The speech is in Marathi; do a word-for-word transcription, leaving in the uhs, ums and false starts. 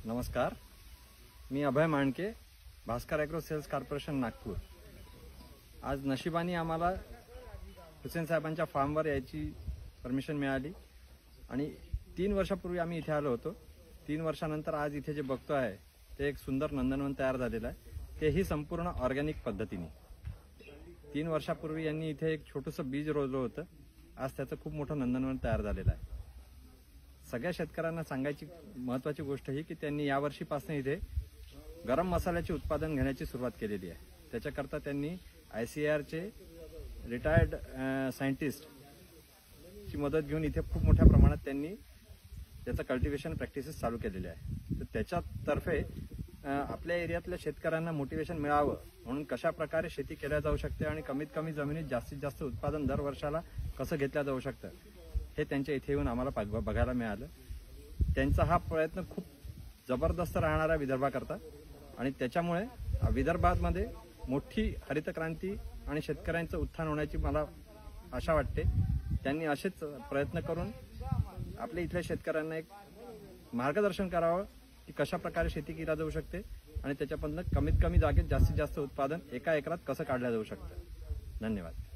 नमस्कार, मी Abhay Mandke, Bhaskar agro sales corporation Nagpur. आज नशिबाने आम्हाला हुसेन साहेबांच्या फार्मवर यायची परमिशन मिळाली आणि तीन वर्षापूर्वी आम्ही इथे आलो होतो। तीन वर्षानंतर आज इथे जे बघतो आहे ते एक सुंदर नंदनवन तयार झालेलं आहे, तेही संपूर्ण ऑर्गॅनिक पद्धतीने। तीन वर्षापूर्वी यांनी इथे एक छोटंसं बीज रोवलं होतं, आज त्याचं खूप मोठं नंदनवन तयार झालेलं आहे। सगळ्या शेतकऱ्यांना सांगायची महत्त्वाची गोष्ट ही की त्यांनी यावर्षीपासून इथे गरम मसाल्याचे उत्पादन घेण्याची सुरुवात केलेली आहे। त्याच्याकरता त्यांनी आय सी आर चे रिटायर्ड सायंटिस्ट ची मदत घेऊन इथे खूप मोठ्या प्रमाणात त्यांनी त्याचं कल्टिवेशन प्रॅक्टिसेस चालू केलेले आहे। तर त्याच्यातर्फे आपल्या एरियातल्या शेतकऱ्यांना मोटिवेशन मिळावं म्हणून कशा प्रकारे शेती केल्या जाऊ शकते आणि कमीत कमी जमिनीत जास्तीत जास्त उत्पादन दर वर्षाला कसं घेतलं जाऊ शकतं हे त्यांच्या इथे येऊन आम्हाला बघायला मिळालं। त्यांचा हा प्रयत्न खूप जबरदस्त राहणारा विदर्भाकरता आणि त्याच्यामुळे विदर्भामध्ये मोठी हरित क्रांती आणि शेतकऱ्यांचं उत्थान होण्याची मला आशा वाटते। त्यांनी असेच प्रयत्न करून आपल्या इथल्या शेतकऱ्यांना एक मार्गदर्शन करावं की कशा प्रकारे शेती केली जाऊ शकते आणि त्याच्यापासून कमीत कमी जागेत जास्तीत जास्त उत्पादन एका एकरात कसं काढलं जाऊ शकतं। धन्यवाद।